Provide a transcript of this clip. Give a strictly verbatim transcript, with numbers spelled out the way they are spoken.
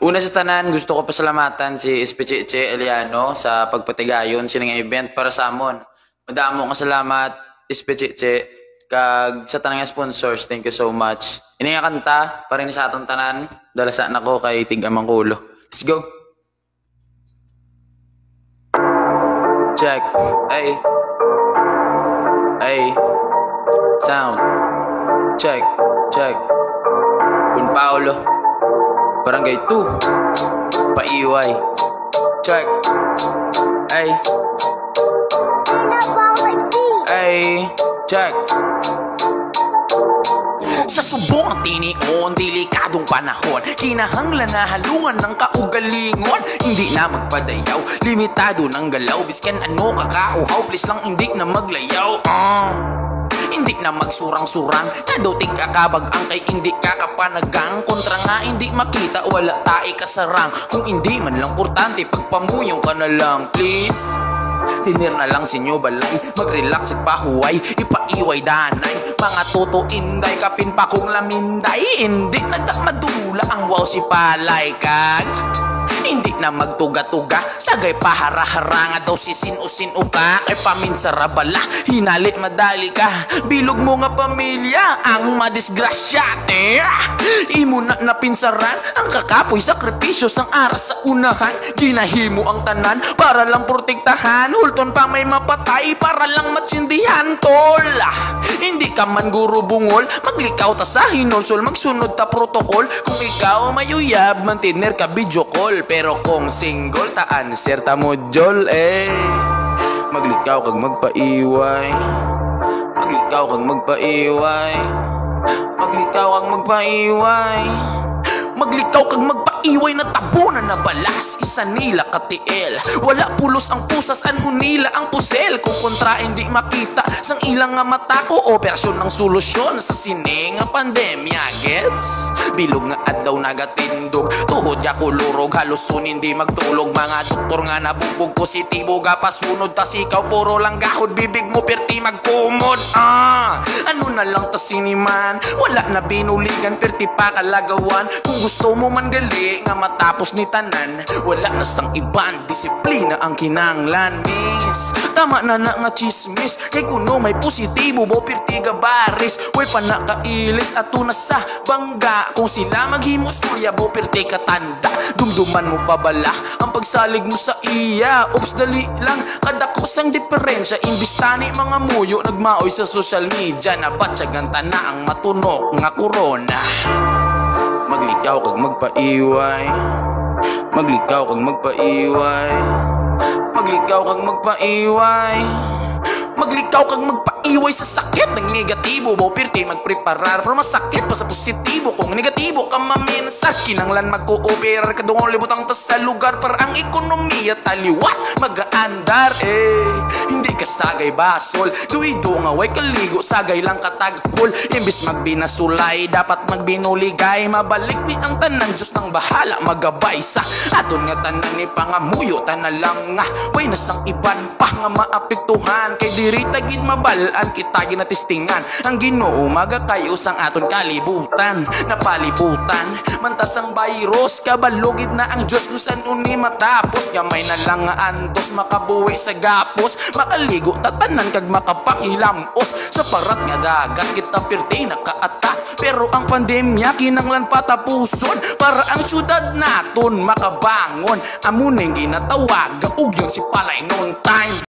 Una sa tanan, gusto ko pasalamatan si Especheche Eliano sa pagpatigayon sining event para sa amon. Madamo nga salamat Especheche kag sa tanang sponsors. Thank you so much. Ini nga kanta para ni sa atong tanan. Dalasan ako kay Tig Amang Kulo. Let's go. Check. Ay. Ay. Sound. Check. Check. Kun Paulo. Barangay two. Paiway. Check. Ay. Ay. Check. Sa subong ang tinion, delikadong panahon, kinahanglan na halungan ng kaugalingon. Hindi na magpadayaw, limitado ng galaw, biskan ano kakauhaw, please lang hindi na maglayaw. uh. Hindi na magsurang-surang, kadauting kakabag ang kay hindi kakapanagang. Kontra nga hindi makita, wala tae kasarang. Kung hindi man lang portante, pagpamuyong ka na lang, please. Tinir na lang sinyo balay, mag-relax at pahuway, ipaiway danay, mga toto inday, kapin pa kong laminday. Hindi nagmadula ang wow si palay kag hindi na magtuga-tuga, sagay pahara-hara nga daw si sin-o-sin-o ka. Kay paminsarabala, hinalit madali ka, bilog mo nga pamilya ang madisgrasyate. Imo na napinsaran ang kakapoy, sakripisyo sang aras sa unahan. Ginahimo ang tanan para lang protektahan, hulton pa may mapatay para lang matsindihan tol. Hindi ka man guro bungol, maglikaw ta sa hinulsol, magsunod ta protokol. Kung ikaw mayuyab, mantiner ka video call. Pero kung single ta answer ta mo jol eh. Maglikaw kag magpaiway, maglikaw kag magpaiway, maglikaw kag magpaiway, maglikaw kag magpaiway na tabunan na balas. Isa nila katiil, wala pulos ang pusas, anho nila ang pusel. Kung kontra hindi makita sang ilang nga mata ko, operasyon ng solusyon sa sining nga pandemya. Gets? Bilog nga adlaw nagatindog, tuhod ya kulurog, haluson hindi magtulog. Mga doktor nga nabubog, positibo ga pasunod, tas ikaw puro lang gahod, bibig mo perti magkumod. Ah, ano na lang tas siniman, wala na binuligan, perti pa kalagawan. Kung gusto mo man gali nga matapos ni tanan, wala na sang iban, disiplina ang kinanglan, miss. Tama na na nga chismis, kay kuno may positibo, bo pirtiga baris. Way pa nakailis ato na sa bangga, kung sila maghimos tulya, bo pirti katanda. Dumduman mo pabala ang pagsalig mo sa iya. Oops, dali lang, kadakosang diferensya, imbis tani mga muyo nagmaoy sa social media. Nabatsaganta na ang matunok nga corona. Maglikaw kag magpaiway, maglikaw kag magpaiway, maglikaw kag magpaiway, maglikaw kag magpaiway sa sakit ng negatibo. Bo pirti magpreparar pero masakit pa sa positibo. Kung negatibo ka maminsar, kinanglan mag-cooperar, kadungol libutang tas sa lugar para ang ekonomiya taliwat mag-aandar. Eh, hindi ka sagay basol, duwido nga way kaligo, sagay lang katagpol. Imbis magbinasulay, dapat magbinuligay. Mabalik ni ang tanan, Diyos nang bahala magabay sa aton nga tanan ni pangamuyo. Tanan lang nga, way nasang iban pa nga maapektuhan. Kay diri tagid mabalaan, kita ginatistingan ang Ginoo maga kayo sang aton kalibutan. Napalibutan mantas ang virus, kabalugid na ang Diyos kung saan uni matapos. Gamay na lang nga antos, makabuwi sa gapos, makaligo tatanan kag makapangilamos. Sa parat nga dagat kita pirti nakaata, pero ang pandemya kinanglan patapuson para ang syudad naton makabangon. Amuning ginatawag ug yun si palay noon time.